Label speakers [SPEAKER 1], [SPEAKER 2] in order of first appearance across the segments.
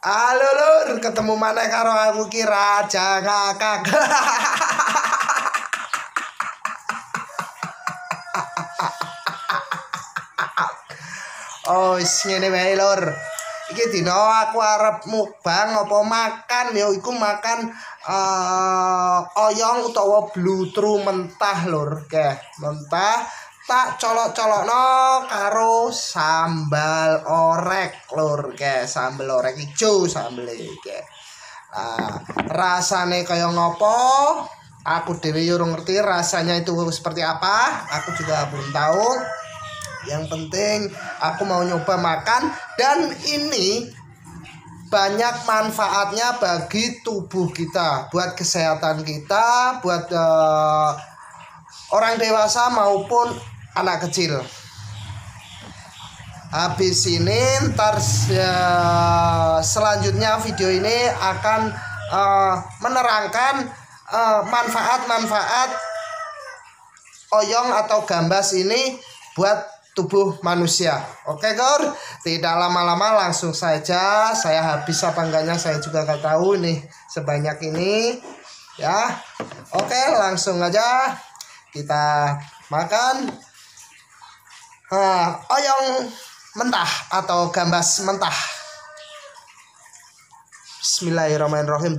[SPEAKER 1] Halo lur, ketemu mana karo aku ki Raja Ngakak. Oh, ngene wae lur. Iki dina aku arep mukbang apa makan ya iku makan oyong utawa blutru mentah lur. Mentah tak colok-colokno karo sambal orek lur, sambal orek ijo sambel iki. Rasane kaya ngopo? Aku dhewe yo ora ngerti rasanya itu seperti apa. Aku juga belum tahu. Yang penting aku mau nyoba makan dan ini banyak manfaatnya bagi tubuh kita, buat kesehatan kita, buat orang dewasa maupun anak kecil. Habis ini ntar selanjutnya video ini akan menerangkan manfaat-manfaat oyong atau gambas ini buat tubuh manusia. Oke Gor, tidak lama-lama langsung saja. Saya habis apa enggaknya saya juga gak tahu nih sebanyak ini ya. Oke, langsung aja kita makan oyong mentah atau gambas mentah. Bismillahirrahmanirrahim.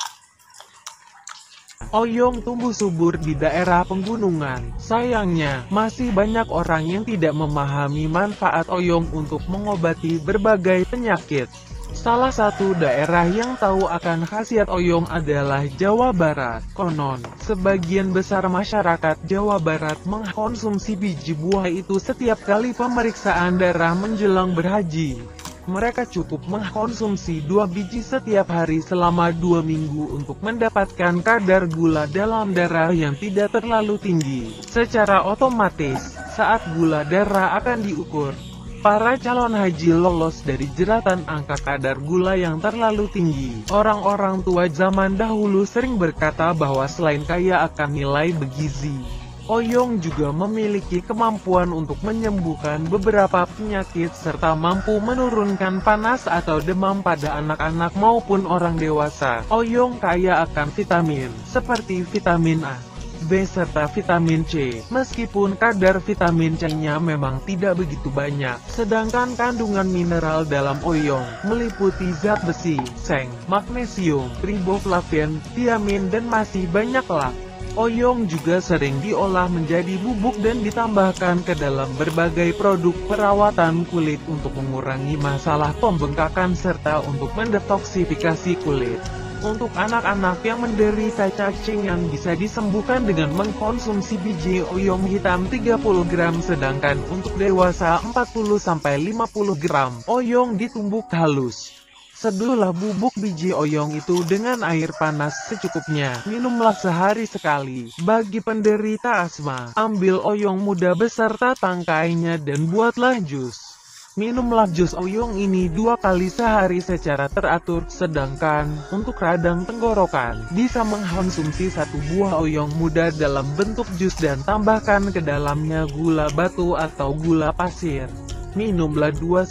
[SPEAKER 2] Oyong tumbuh subur di daerah pegunungan. Sayangnya, masih banyak orang yang tidak memahami manfaat oyong untuk mengobati berbagai penyakit. Salah satu daerah yang tahu akan khasiat oyong adalah Jawa Barat. Konon, sebagian besar masyarakat Jawa Barat mengkonsumsi biji buah itu setiap kali pemeriksaan darah menjelang berhaji. Mereka cukup mengkonsumsi 2 biji setiap hari selama 2 minggu untuk mendapatkan kadar gula dalam darah yang tidak terlalu tinggi. Secara otomatis, saat gula darah akan diukur, para calon haji lolos dari jeratan angka kadar gula yang terlalu tinggi. Orang-orang tua zaman dahulu sering berkata bahwa selain kaya akan nilai bergizi, oyong juga memiliki kemampuan untuk menyembuhkan beberapa penyakit serta mampu menurunkan panas atau demam pada anak-anak maupun orang dewasa. Oyong kaya akan vitamin, seperti vitamin A, B serta vitamin C. Meskipun kadar vitamin C-nya memang tidak begitu banyak, sedangkan kandungan mineral dalam oyong meliputi zat besi, seng, magnesium, riboflavin, tiamin dan masih banyak lagi. Oyong juga sering diolah menjadi bubuk dan ditambahkan ke dalam berbagai produk perawatan kulit untuk mengurangi masalah pembengkakan serta untuk mendetoksifikasi kulit. Untuk anak-anak yang menderita cacingan bisa disembuhkan dengan mengkonsumsi biji oyong hitam 30 gram, sedangkan untuk dewasa 40-50 gram. Oyong ditumbuk halus. Seduhlah bubuk biji oyong itu dengan air panas secukupnya. Minumlah sehari sekali. Bagi penderita asma, ambil oyong muda beserta tangkainya dan buatlah jus. Minumlah jus oyong ini 2 kali sehari secara teratur. Sedangkan untuk radang tenggorokan, bisa mengkonsumsi 1 buah oyong muda dalam bentuk jus dan tambahkan ke dalamnya gula batu atau gula pasir. Minumlah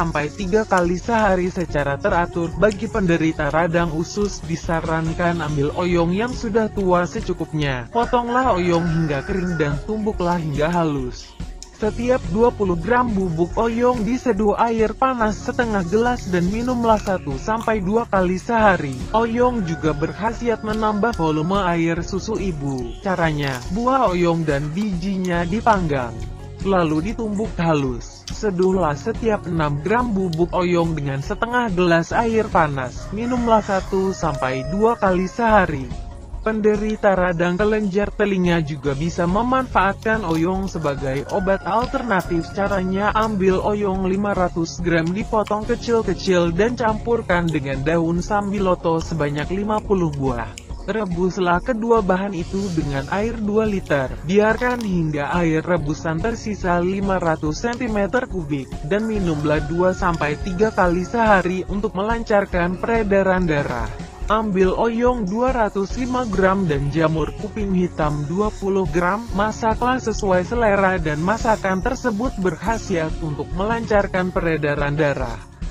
[SPEAKER 2] 2-3 kali sehari secara teratur. Bagi penderita radang usus disarankan ambil oyong yang sudah tua secukupnya. Potonglah oyong hingga kering dan tumbuklah hingga halus. Setiap 20 gram bubuk oyong diseduh air panas setengah gelas dan minumlah 1-2 kali sehari. Oyong juga berkhasiat menambah volume air susu ibu. Caranya, buah oyong dan bijinya dipanggang, lalu ditumbuk halus. Seduhlah setiap 6 gram bubuk oyong dengan setengah gelas air panas. Minumlah 1-2 kali sehari. Penderita radang kelenjar telinga juga bisa memanfaatkan oyong sebagai obat alternatif. Caranya, ambil oyong 500 gram dipotong kecil-kecil dan campurkan dengan daun sambiloto sebanyak 50 buah. Rebuslah kedua bahan itu dengan air 2 liter. Biarkan hingga air rebusan tersisa 500 cm3 dan minumlah 2-3 kali sehari untuk melancarkan peredaran darah. Ambil oyong 205 gram dan jamur kuping hitam 20 gram. Masaklah sesuai selera dan masakan tersebut berkhasiat untuk melancarkan peredaran darah.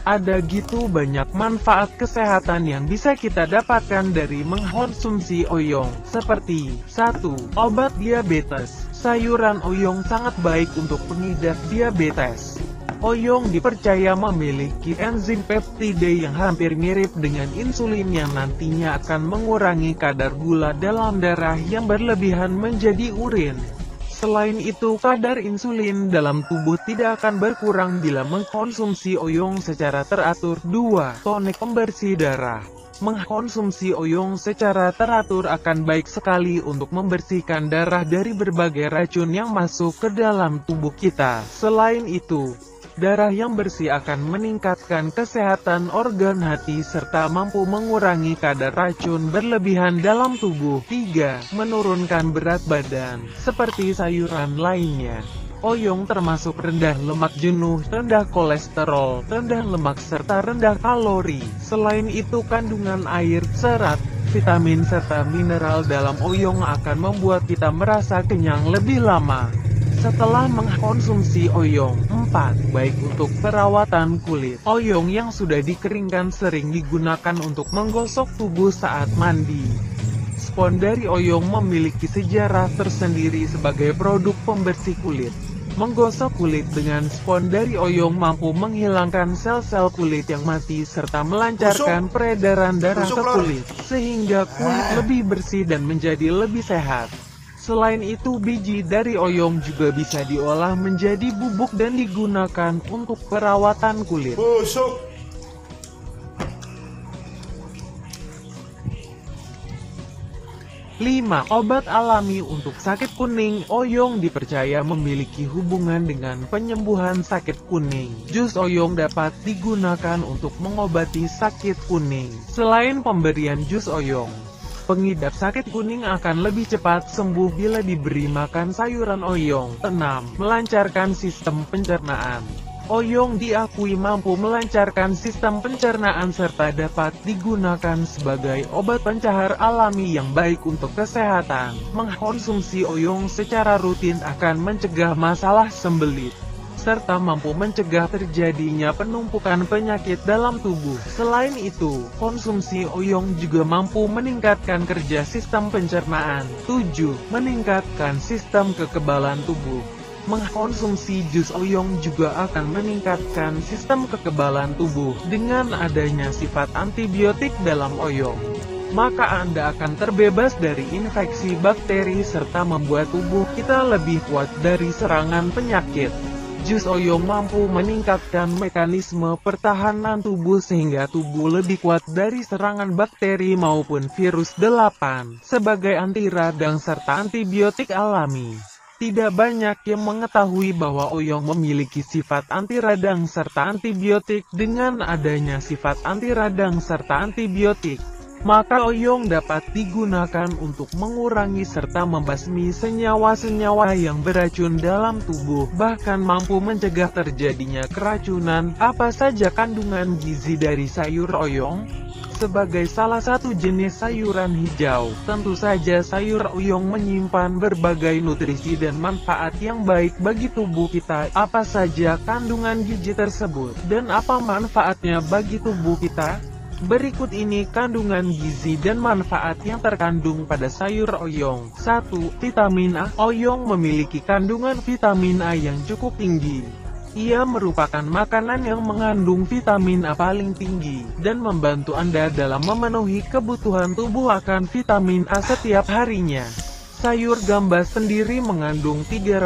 [SPEAKER 2] Ada gitu banyak manfaat kesehatan yang bisa kita dapatkan dari mengkonsumsi oyong, seperti 1. Obat diabetes. Sayuran oyong sangat baik untuk pengidap diabetes. Oyong dipercaya memiliki enzim peptide yang hampir mirip dengan insulin yang nantinya akan mengurangi kadar gula dalam darah yang berlebihan menjadi urin. Selain itu, kadar insulin dalam tubuh tidak akan berkurang bila mengkonsumsi oyong secara teratur. 2. Tonik pembersih darah. Mengkonsumsi oyong secara teratur akan baik sekali untuk membersihkan darah dari berbagai racun yang masuk ke dalam tubuh kita. Selain itu, darah yang bersih akan meningkatkan kesehatan organ hati serta mampu mengurangi kadar racun berlebihan dalam tubuh. 3. Menurunkan berat badan. Seperti sayuran lainnya, oyong termasuk rendah lemak jenuh, rendah kolesterol, rendah lemak serta rendah kalori. Selain itu, kandungan air, serat, vitamin serta mineral dalam oyong akan membuat kita merasa kenyang lebih lama setelah mengkonsumsi oyong. 4. Baik untuk perawatan kulit. Oyong yang sudah dikeringkan sering digunakan untuk menggosok tubuh saat mandi. Spons dari oyong memiliki sejarah tersendiri sebagai produk pembersih kulit. Menggosok kulit dengan spons dari oyong mampu menghilangkan sel-sel kulit yang mati serta melancarkan peredaran darah ke kulit, sehingga kulit lebih bersih dan menjadi lebih sehat. Selain itu, biji dari oyong juga bisa diolah menjadi bubuk dan digunakan untuk perawatan kulit. 5. Obat alami untuk sakit kuning. Oyong dipercaya memiliki hubungan dengan penyembuhan sakit kuning. Jus oyong dapat digunakan untuk mengobati sakit kuning. Selain pemberian jus oyong, pengidap sakit kuning akan lebih cepat sembuh bila diberi makan sayuran oyong. 6. Melancarkan sistem pencernaan. Oyong diakui mampu melancarkan sistem pencernaan serta dapat digunakan sebagai obat pencahar alami yang baik untuk kesehatan. Mengkonsumsi oyong secara rutin akan mencegah masalah sembelit, serta mampu mencegah terjadinya penumpukan penyakit dalam tubuh. Selain itu, konsumsi oyong juga mampu meningkatkan kerja sistem pencernaan. 7. Meningkatkan sistem kekebalan tubuh. Mengkonsumsi jus oyong juga akan meningkatkan sistem kekebalan tubuh. Dengan adanya sifat antibiotik dalam oyong, maka Anda akan terbebas dari infeksi bakteri serta membuat tubuh kita lebih kuat dari serangan penyakit. Jus oyong mampu meningkatkan mekanisme pertahanan tubuh sehingga tubuh lebih kuat dari serangan bakteri maupun virus. 8. Sebagai anti radang serta antibiotik alami. Tidak banyak yang mengetahui bahwa oyong memiliki sifat anti radang serta antibiotik. Dengan adanya sifat anti radang serta antibiotik, maka oyong dapat digunakan untuk mengurangi serta membasmi senyawa-senyawa yang beracun dalam tubuh, bahkan mampu mencegah terjadinya keracunan. Apa saja kandungan gizi dari sayur oyong? Sebagai salah satu jenis sayuran hijau, tentu saja sayur oyong menyimpan berbagai nutrisi dan manfaat yang baik bagi tubuh kita. Apa saja kandungan gizi tersebut, dan apa manfaatnya bagi tubuh kita? Berikut ini kandungan gizi dan manfaat yang terkandung pada sayur oyong. 1. Vitamin A. Oyong memiliki kandungan vitamin A yang cukup tinggi. Ia merupakan makanan yang mengandung vitamin A paling tinggi, dan membantu Anda dalam memenuhi kebutuhan tubuh akan vitamin A setiap harinya. Sayur gambas sendiri mengandung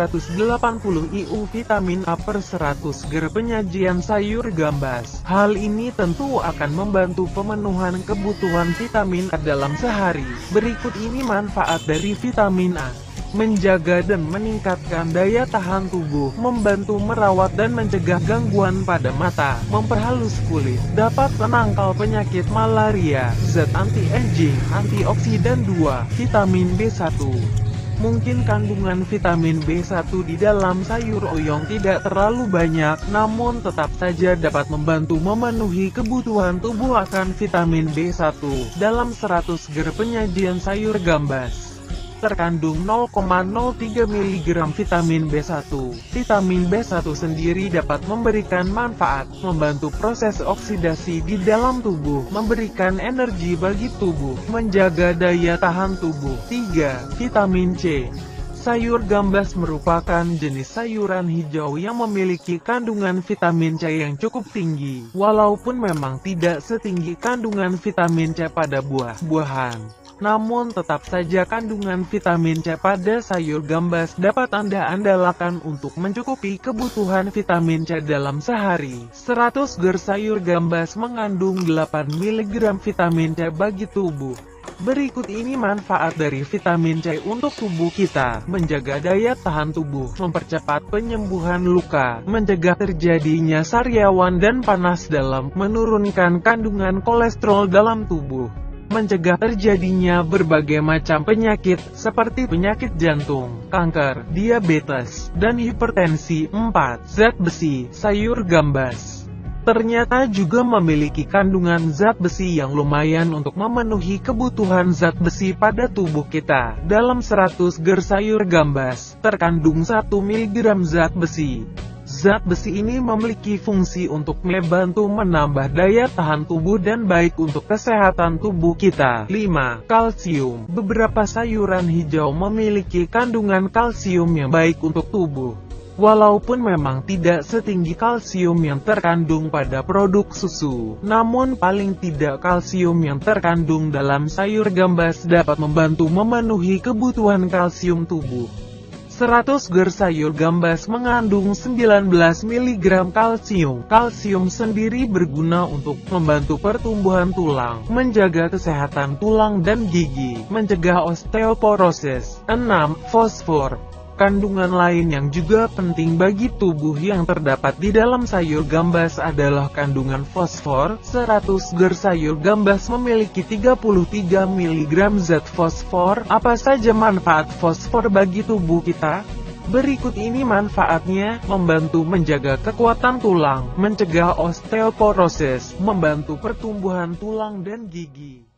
[SPEAKER 2] 380 IU vitamin A per 100 gram penyajian sayur gambas. Hal ini tentu akan membantu pemenuhan kebutuhan vitamin A dalam sehari. Berikut ini manfaat dari vitamin A. Menjaga dan meningkatkan daya tahan tubuh, membantu merawat dan mencegah gangguan pada mata, memperhalus kulit, dapat menangkal penyakit malaria, zat anti-aging, antioksidan 2, vitamin B1. Mungkin kandungan vitamin B1 di dalam sayur oyong tidak terlalu banyak, namun tetap saja dapat membantu memenuhi kebutuhan tubuh akan vitamin B1 dalam 100 gram penyajian sayur gambas. terkandung 0,03 mg vitamin B1. Vitamin B1 sendiri dapat memberikan manfaat, membantu proses oksidasi di dalam tubuh, memberikan energi bagi tubuh, menjaga daya tahan tubuh. 3. Vitamin C. Sayur gambas merupakan jenis sayuran hijau yang memiliki kandungan vitamin C yang cukup tinggi, walaupun memang tidak setinggi kandungan vitamin C pada buah-buahan. Namun tetap saja kandungan vitamin C pada sayur gambas dapat Anda andalkan untuk mencukupi kebutuhan vitamin C dalam sehari. 100 gram sayur gambas mengandung 8 mg vitamin C bagi tubuh. Berikut ini manfaat dari vitamin C untuk tubuh kita: menjaga daya tahan tubuh, mempercepat penyembuhan luka, mencegah terjadinya sariawan dan panas dalam, menurunkan kandungan kolesterol dalam tubuh, mencegah terjadinya berbagai macam penyakit, seperti penyakit jantung, kanker, diabetes, dan hipertensi. 4. Zat besi. Sayur gambas ternyata juga memiliki kandungan zat besi yang lumayan untuk memenuhi kebutuhan zat besi pada tubuh kita. Dalam 100 gram sayur gambas, terkandung 1 mg zat besi. Zat besi ini memiliki fungsi untuk membantu menambah daya tahan tubuh dan baik untuk kesehatan tubuh kita. 5. Kalsium. Beberapa sayuran hijau memiliki kandungan kalsium yang baik untuk tubuh, walaupun memang tidak setinggi kalsium yang terkandung pada produk susu. Namun paling tidak kalsium yang terkandung dalam sayur gambas dapat membantu memenuhi kebutuhan kalsium tubuh. 100 gram sayur gambas mengandung 19 mg kalsium. Kalsium sendiri berguna untuk membantu pertumbuhan tulang, menjaga kesehatan tulang dan gigi, mencegah osteoporosis. 6. Fosfor. Kandungan lain yang juga penting bagi tubuh yang terdapat di dalam sayur gambas adalah kandungan fosfor. 100 gram sayur gambas memiliki 33 mg zat fosfor. Apa saja manfaat fosfor bagi tubuh kita? Berikut ini manfaatnya: membantu menjaga kekuatan tulang, mencegah osteoporosis, membantu pertumbuhan tulang dan gigi.